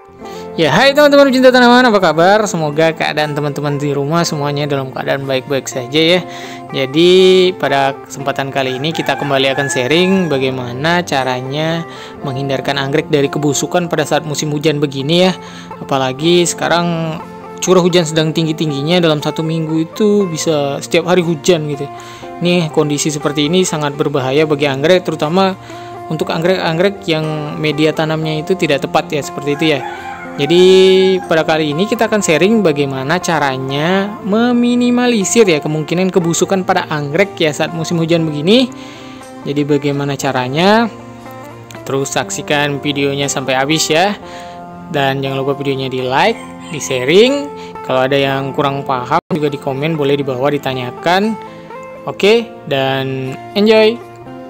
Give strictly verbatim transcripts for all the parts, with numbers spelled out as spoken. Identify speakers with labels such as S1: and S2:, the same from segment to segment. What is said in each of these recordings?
S1: Ya, hai teman-teman pencinta tanaman, apa kabar? Semoga keadaan teman-teman di rumah semuanya dalam keadaan baik-baik saja ya. Jadi pada kesempatan kali ini kita kembali akan sharing bagaimana caranya menghindarkan anggrek dari kebusukan pada saat musim hujan begini ya. Apalagi sekarang curah hujan sedang tinggi-tingginya, dalam satu minggu itu bisa setiap hari hujan gitu. Nih kondisi seperti ini sangat berbahaya bagi anggrek, terutama untuk anggrek-anggrek yang media tanamnya itu tidak tepat ya, seperti itu ya. Jadi pada kali ini kita akan sharing bagaimana caranya meminimalisir ya kemungkinan kebusukan pada anggrek ya saat musim hujan begini. Jadi bagaimana caranya? Terus saksikan videonya sampai habis ya. Dan jangan lupa videonya di like, di sharing. Kalau ada yang kurang paham juga di komen, boleh di bawah ditanyakan. Oke, dan enjoy.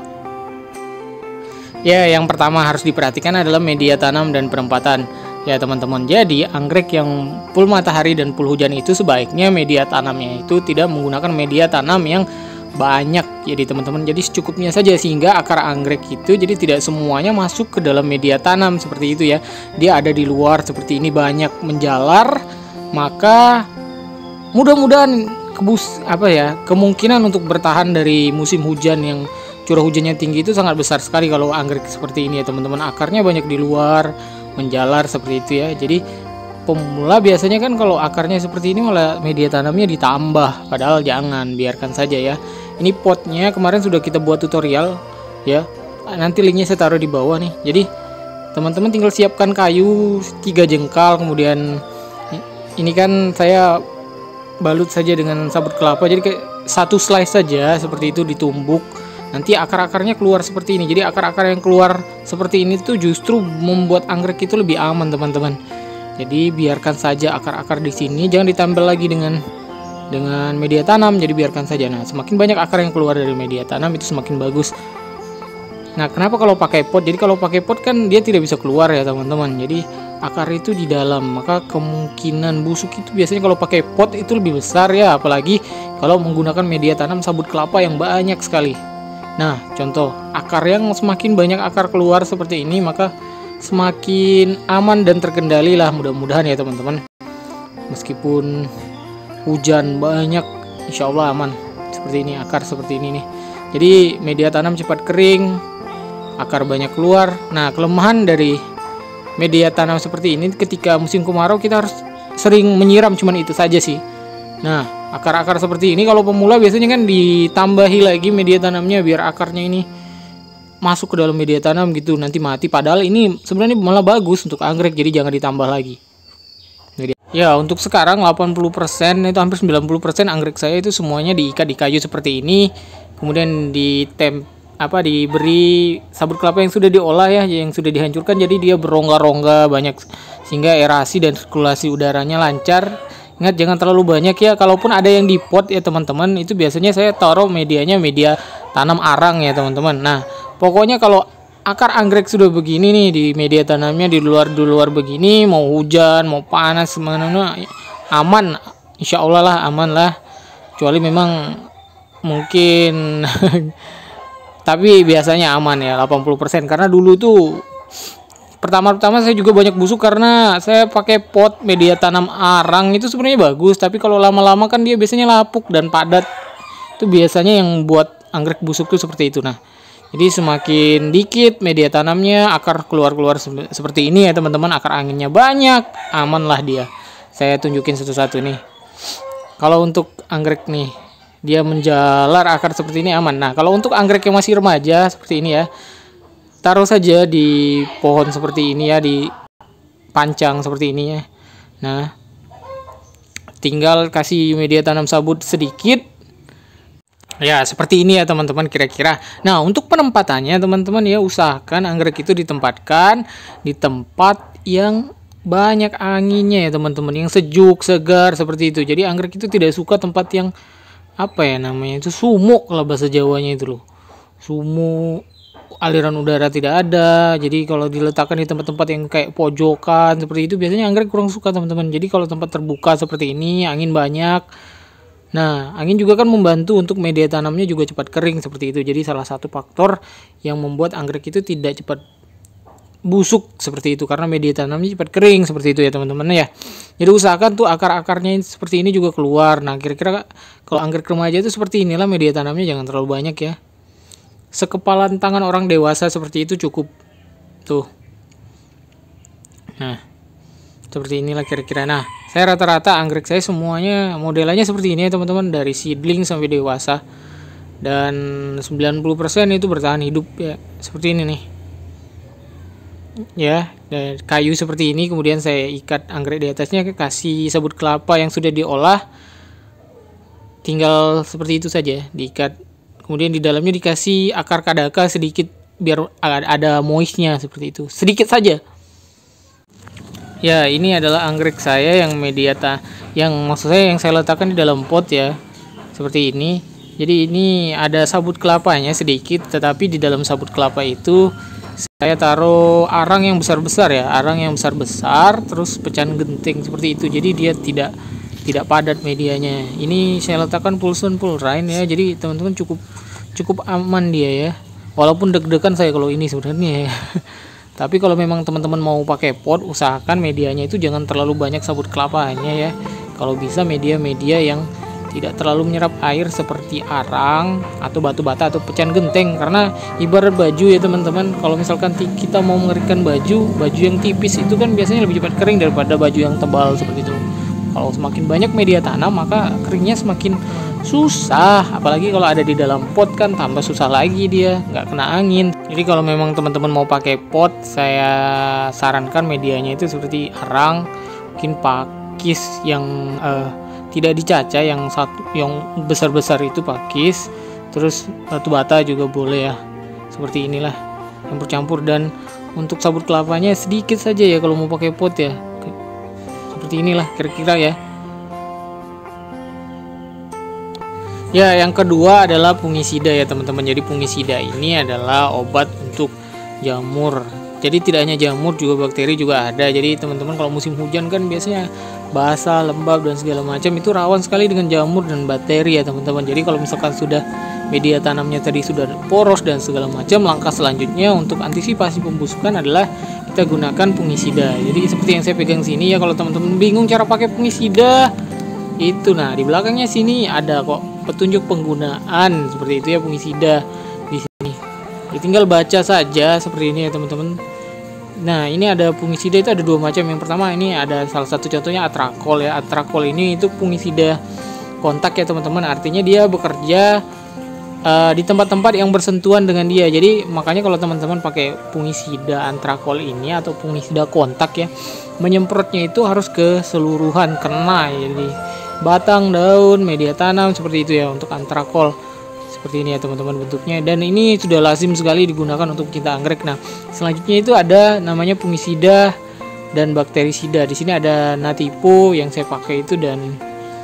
S1: Ya, yang pertama harus diperhatikan adalah media tanam dan penempatan. Ya teman-teman, jadi anggrek yang full matahari dan full hujan itu sebaiknya media tanamnya itu tidak menggunakan media tanam yang banyak. Jadi teman-teman, jadi secukupnya saja sehingga akar anggrek itu jadi tidak semuanya masuk ke dalam media tanam seperti itu ya. Dia ada di luar seperti ini, banyak menjalar, maka mudah-mudahan kebus apa ya kemungkinan untuk bertahan dari musim hujan yang curah hujannya tinggi itu sangat besar sekali kalau anggrek seperti ini ya teman-teman. Akarnya banyak di luar, menjalar seperti itu ya. Jadi pemula biasanya kan kalau akarnya seperti ini malah media tanamnya ditambah, padahal jangan, biarkan saja ya. Ini potnya kemarin sudah kita buat tutorial ya, nanti linknya saya taruh di bawah nih. Jadi teman-teman tinggal siapkan kayu tiga jengkal, kemudian ini kan saya balut saja dengan sabut kelapa, jadi kayak satu slice saja seperti itu ditumbuk. Nanti akar-akarnya keluar seperti ini. Jadi akar-akar yang keluar seperti ini tuh justru membuat anggrek itu lebih aman teman-teman. Jadi biarkan saja akar-akar di sini, jangan ditambal lagi dengan dengan media tanam. Jadi biarkan saja. Nah, semakin banyak akar yang keluar dari media tanam itu semakin bagus. Nah, kenapa kalau pakai pot? Jadi kalau pakai pot kan dia tidak bisa keluar ya teman-teman. Jadi akar itu di dalam, maka kemungkinan busuk itu biasanya kalau pakai pot itu lebih besar ya, apalagi kalau menggunakan media tanam sabut kelapa yang banyak sekali. Nah, contoh akar yang semakin banyak akar keluar seperti ini, maka semakin aman dan terkendali lah, mudah-mudahan ya teman-teman. Meskipun hujan banyak, insya Allah aman. Seperti ini, akar seperti ini nih. Jadi media tanam cepat kering, akar banyak keluar. Nah, kelemahan dari media tanam seperti ini ketika musim kemarau kita harus sering menyiram, cuman itu saja sih. Nah, akar-akar seperti ini kalau pemula biasanya kan ditambahi lagi media tanamnya biar akarnya ini masuk ke dalam media tanam gitu, nanti mati. Padahal ini sebenarnya malah bagus untuk anggrek, jadi jangan ditambah lagi. Ya, untuk sekarang delapan puluh persen itu hampir sembilan puluh persen anggrek saya itu semuanya diikat di kayu seperti ini. Kemudian ditem apa diberi sabut kelapa yang sudah diolah ya, yang sudah dihancurkan, jadi dia berongga-rongga banyak sehingga aerasi dan sirkulasi udaranya lancar. Ingat jangan terlalu banyak ya, kalaupun ada yang di pot ya teman-teman, itu biasanya saya taruh medianya media tanam arang ya teman-teman. Nah, pokoknya kalau akar anggrek sudah begini nih, di media tanamnya di luar di luar begini, mau hujan mau panas mana aman, insya Allah lah aman lah, kecuali memang mungkin tapi biasanya aman ya delapan puluh persen, karena dulu tuh pertama-tama saya juga banyak busuk karena saya pakai pot media tanam arang. Itu sebenarnya bagus, tapi kalau lama-lama kan dia biasanya lapuk dan padat. Itu biasanya yang buat anggrek busuk tuh seperti itu. Nah, jadi semakin dikit media tanamnya, akar keluar-keluar seperti ini ya teman-teman, akar anginnya banyak, amanlah dia. Saya tunjukin satu-satu nih. Kalau untuk anggrek nih, dia menjalar akar seperti ini aman. Nah, kalau untuk anggrek yang masih remaja seperti ini ya, taruh saja di pohon seperti ini ya, di pancang seperti ini ya. Nah, tinggal kasih media tanam sabut sedikit. Ya, seperti ini ya teman-teman kira-kira. Nah, untuk penempatannya teman-teman ya, usahakan anggrek itu ditempatkan di tempat yang banyak anginnya ya teman-teman, yang sejuk, segar seperti itu. Jadi anggrek itu tidak suka tempat yang apa ya namanya itu, sumuk kalau bahasa Jawanya itu loh. Sumuk, aliran udara tidak ada. Jadi kalau diletakkan di tempat-tempat yang kayak pojokan seperti itu, biasanya anggrek kurang suka teman-teman. Jadi kalau tempat terbuka seperti ini, angin banyak. Nah, angin juga kan membantu untuk media tanamnya juga cepat kering seperti itu. Jadi salah satu faktor yang membuat anggrek itu tidak cepat busuk seperti itu karena media tanamnya cepat kering seperti itu ya teman-teman ya. Jadi usahakan tuh akar-akarnya seperti ini juga keluar. Nah kira-kira kalau anggrek remaja itu seperti inilah, media tanamnya jangan terlalu banyak ya. Sekepalan tangan orang dewasa seperti itu cukup tuh. Nah seperti inilah kira-kira. Nah saya rata-rata anggrek saya semuanya modelannya seperti ini ya teman-teman, dari seedling sampai dewasa, dan sembilan puluh persen itu bertahan hidup ya seperti ini nih ya. Dan kayu seperti ini, kemudian saya ikat anggrek di atasnya, kasih sabut kelapa yang sudah diolah, tinggal seperti itu saja diikat. Kemudian di dalamnya dikasih akar kadaka sedikit biar ada moistnya seperti itu, sedikit saja ya. Ini adalah anggrek saya yang media ta yang maksud saya yang saya letakkan di dalam pot ya seperti ini. Jadi ini ada sabut kelapanya sedikit, tetapi di dalam sabut kelapa itu saya taruh arang yang besar-besar ya, arang yang besar-besar, terus pecahan genting seperti itu. Jadi dia tidak tidak padat medianya. Ini saya letakkan Poulsen Fullerene ya. Jadi teman-teman cukup cukup aman dia ya. Walaupun deg-degan saya kalau ini sebenarnya ya. Tapi kalau memang teman-teman mau pakai pot, usahakan medianya itu jangan terlalu banyak sabut kelapanya ya. Kalau bisa media-media yang tidak terlalu menyerap air seperti arang atau batu bata atau pecahan genteng, karena ibarat baju ya teman-teman, kalau misalkan kita mau mengeringkan baju baju yang tipis itu kan biasanya lebih cepat kering daripada baju yang tebal seperti itu. Kalau semakin banyak media tanam maka keringnya semakin susah, apalagi kalau ada di dalam pot kan tambah susah lagi, dia nggak kena angin. Jadi kalau memang teman-teman mau pakai pot, saya sarankan medianya itu seperti arang, mungkin pakis yang uh, tidak dicaca, yang satu yang besar-besar itu pakis, terus batu bata juga boleh ya, seperti inilah yang bercampur. Dan untuk sabut kelapanya sedikit saja ya kalau mau pakai pot ya, seperti inilah kira-kira ya. Ya yang kedua adalah fungisida ya teman-teman. Jadi fungisida ini adalah obat untuk jamur. Jadi tidak hanya jamur, juga bakteri juga ada. Jadi teman-teman kalau musim hujan kan biasanya basah, lembab dan segala macam, itu rawan sekali dengan jamur dan bakteri ya teman-teman. Jadi kalau misalkan sudah media tanamnya tadi sudah poros dan segala macam, langkah selanjutnya untuk antisipasi pembusukan adalah kita gunakan fungisida. Jadi seperti yang saya pegang sini ya, kalau teman-teman bingung cara pakai fungisida itu, nah di belakangnya sini ada kok petunjuk penggunaan seperti itu ya, fungisida di sini. Ya, tinggal baca saja seperti ini ya teman-teman. Nah ini ada fungisida itu ada dua macam. Yang pertama ini ada salah satu contohnya Atrakol ya. Atrakol ini itu fungisida kontak ya teman-teman. Artinya dia bekerja uh, di tempat-tempat yang bersentuhan dengan dia. Jadi makanya kalau teman-teman pakai fungisida Atrakol ini atau fungisida kontak ya, menyemprotnya itu harus keseluruhan, kena ya. Jadi batang, daun, media tanam seperti itu ya untuk Atrakol. Seperti ini ya teman-teman bentuknya, dan ini sudah lazim sekali digunakan untuk pencinta anggrek. Nah selanjutnya itu ada namanya fungisida dan bakterisida. Di sini ada Natipo yang saya pakai itu dan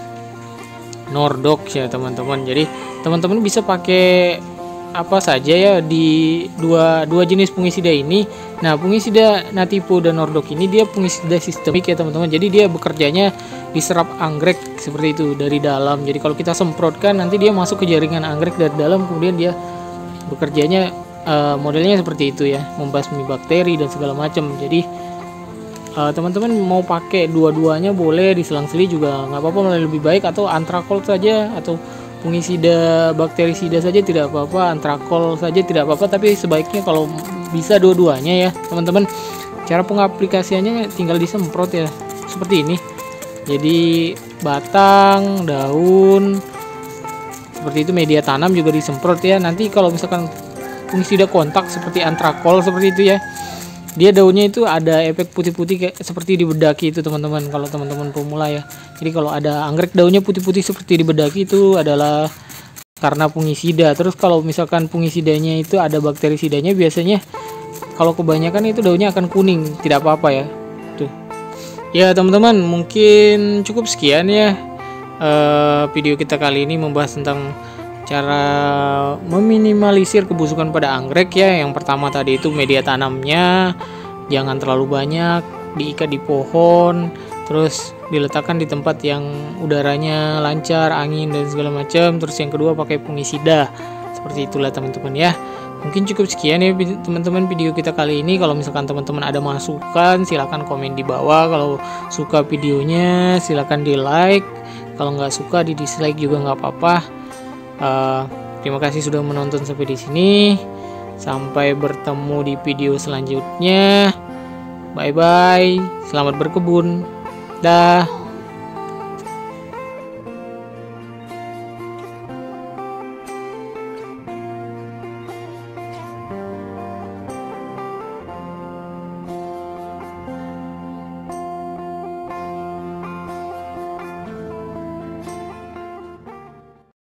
S1: Nordox ya teman-teman. Jadi teman-teman bisa pakai apa saja ya di dua dua jenis fungisida ini. Nah fungisida Natipo dan Nordox ini dia fungisida sistemik ya teman-teman. Jadi dia bekerjanya diserap anggrek seperti itu dari dalam. Jadi kalau kita semprotkan nanti dia masuk ke jaringan anggrek dari dalam, kemudian dia bekerjanya uh, modelnya seperti itu ya, membasmi bakteri dan segala macam. Jadi uh, teman-teman mau pakai dua-duanya boleh, diselang-seli juga nggak apa-apa, malah lebih baik. Atau Atrakol saja atau fungisida bakterisida saja tidak apa-apa, Atrakol saja tidak apa-apa, tapi sebaiknya kalau bisa dua-duanya ya teman-teman. Cara pengaplikasiannya tinggal disemprot ya seperti ini. Jadi batang, daun seperti itu, media tanam juga disemprot ya. Nanti kalau misalkan fungisida kontak seperti Atrakol seperti itu ya, dia daunnya itu ada efek putih-putih kayak seperti di bedaki itu teman-teman, kalau teman-teman pemula ya. Jadi kalau ada anggrek daunnya putih-putih seperti di bedaki itu adalah karena fungisida. Terus kalau misalkan fungisidanya itu ada bakterisidanya, biasanya kalau kebanyakan itu daunnya akan kuning, tidak apa-apa ya. Tuh. Ya teman-teman, mungkin cukup sekian ya uh, video kita kali ini membahas tentang cara meminimalisir kebusukan pada anggrek ya. Yang pertama tadi itu media tanamnya jangan terlalu banyak, diikat di pohon, terus diletakkan di tempat yang udaranya lancar, angin dan segala macam. Terus yang kedua pakai fungisida. Seperti itulah teman-teman ya. Mungkin cukup sekian ya teman-teman video kita kali ini. Kalau misalkan teman-teman ada masukan, silahkan komen di bawah. Kalau suka videonya silahkan di like, kalau nggak suka di dislike juga nggak apa-apa. uh, Terima kasih sudah menonton sampai di sini. Sampai bertemu di video selanjutnya. Bye bye. Selamat berkebun. Dah.